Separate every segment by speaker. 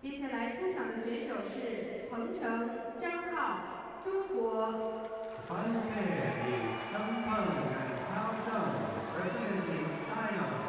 Speaker 1: 接下来出场的选手是彭程、张浩，中国。
Speaker 2: Final pair is Zhang Peng and Hao Zheng, representing China.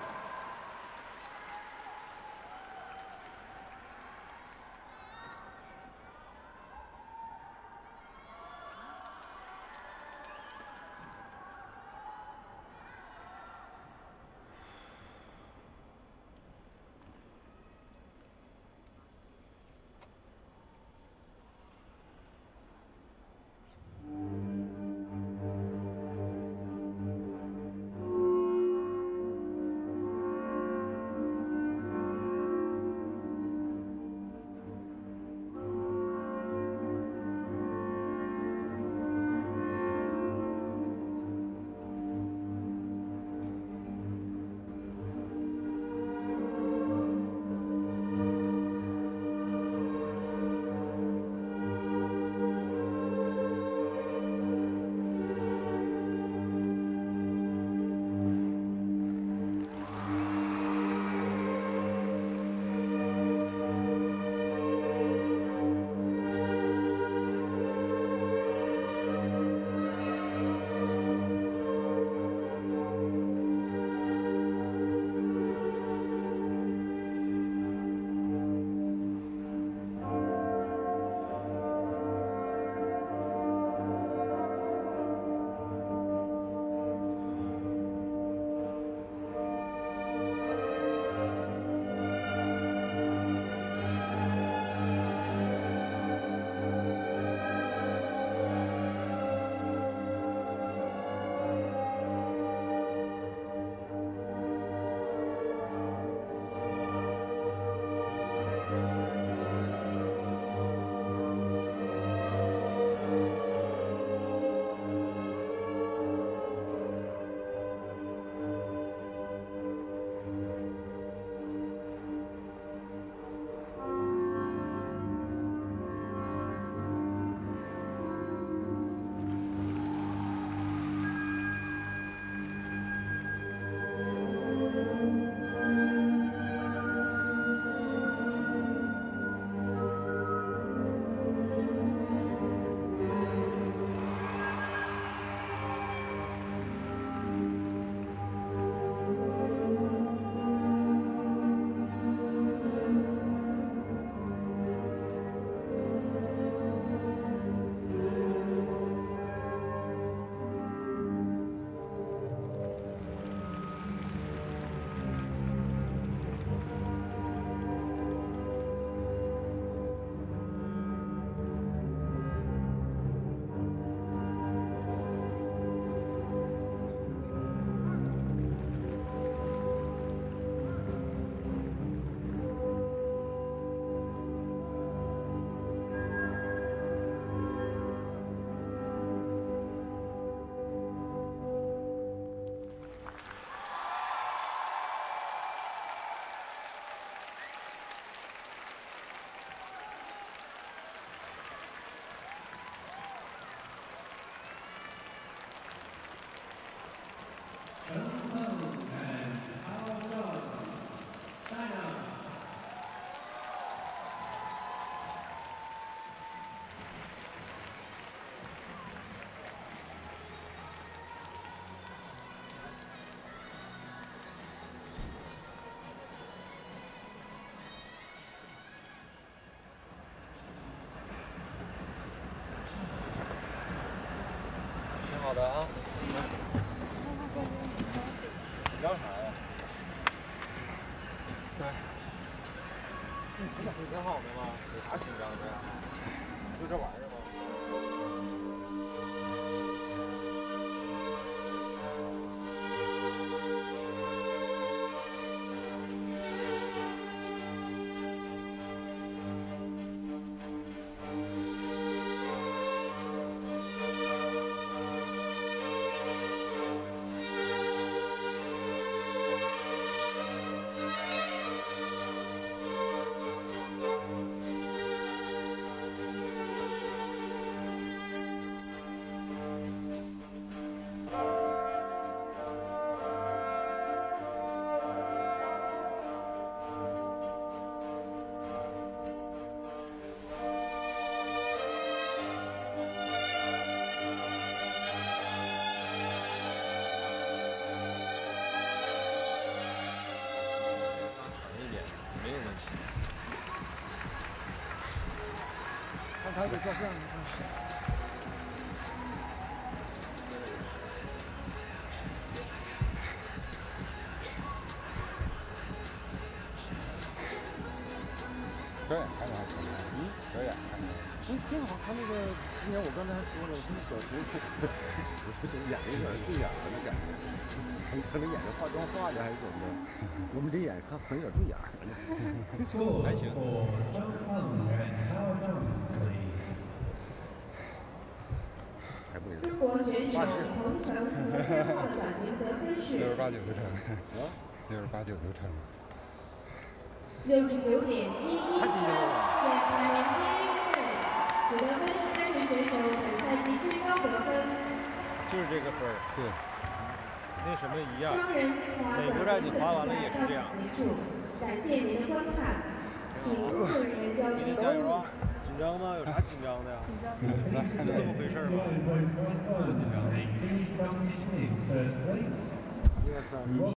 Speaker 2: Zhang Peng and Hao Zheng, China.
Speaker 3: 挺好的啊。紧张啥呀？对。不是挺好的吗？有啥紧张的呀？就这玩意儿吗？ 还得照相。表演看着还行，表演看着，挺好。他那个之前我刚才还说了，他那表情，我说这演的有点对眼了那感觉，可能演着化妆化的还是怎么的，我们这演看可能有点对眼了。还行。
Speaker 1: 中国选手彭程和张浩的短节得分是
Speaker 3: 68、90成，68、90成。
Speaker 1: 69.11分，现排名第一位，此得分是该名选手本赛季最高得分。
Speaker 4: 就是这个分儿。
Speaker 3: 对。
Speaker 4: 那什么一样。
Speaker 1: 双人
Speaker 4: 美国站你滑完了也是这样。
Speaker 1: 结束，感谢您的观看，请工作人员交接。
Speaker 4: 加油啊！紧张吗？有啥紧张的呀？紧张。就这么回事吧。
Speaker 2: 1-3